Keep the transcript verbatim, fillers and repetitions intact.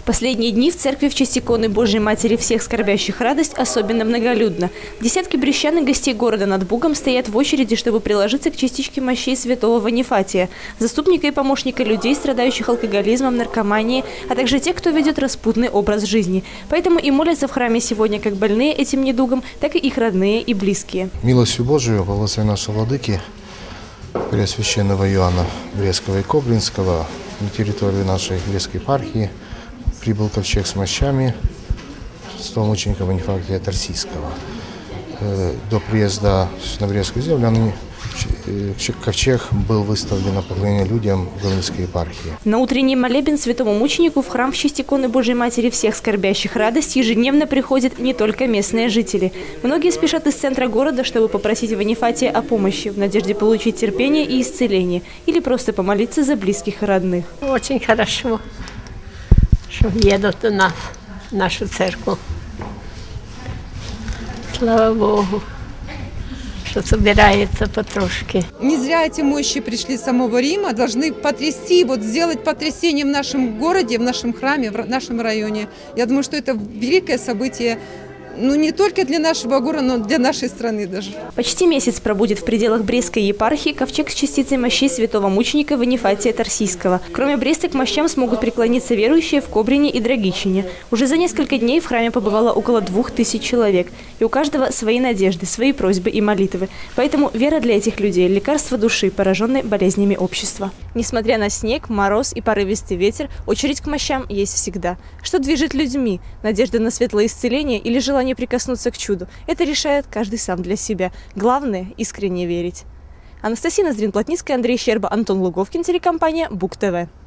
Последние дни в церкви в честь иконы Божьей Матери всех скорбящих радость особенно многолюдно. Десятки брещан и гостей города над Бугом стоят в очереди, чтобы приложиться к частичке мощей святого Ванифатия, заступника и помощника людей, страдающих алкоголизмом, наркоманией, а также тех, кто ведет распутный образ жизни. Поэтому и молятся в храме сегодня как больные этим недугом, так и их родные и близкие. Милостью Божию во главе нашего владыки, Преосвященного Иоанна Брестского и Кобринского, на территории нашей Брестской епархии прибыл ковчег с мощами святого мученика Ванифатия Тарсийского. До приезда на Брестскую землю ковчег был выставлен на поклонение людям Кобринской епархии. На утренний молебен святому мученику в храм в честь иконы Божьей Матери всех скорбящих радость ежедневно приходят не только местные жители. Многие спешат из центра города, чтобы попросить Ванифатия о помощи, в надежде получить терпение и исцеление, или просто помолиться за близких и родных. Очень хорошо, что едут у нас, в нашу церковь. Слава Богу, что собирается потрошки. Не зря эти мощи пришли с самого Рима, должны потрясти, вот сделать потрясение в нашем городе, в нашем храме, в нашем районе. Я думаю, что это великое событие, ну не только для нашего города, но для нашей страны даже. Почти месяц пробудет в пределах Брестской епархии ковчег с частицей мощей святого мученика Ванифатия Тарсийского. Кроме Бреста к мощам смогут преклониться верующие в Кобрине и Драгичине. Уже за несколько дней в храме побывало около двух тысяч человек. И у каждого свои надежды, свои просьбы и молитвы. Поэтому вера для этих людей – лекарство души, пораженной болезнями общества. Несмотря на снег, мороз и порывистый ветер, очередь к мощам есть всегда. Что движет людьми? Надежда на светлое исцеление или желание прикоснуться к чуду? Это решает каждый сам для себя. Главное – искренне верить. Анастасия Ноздрин-Плотницкая, Андрей Щерба, Антон Луговкин, телекомпания Буг ТВ.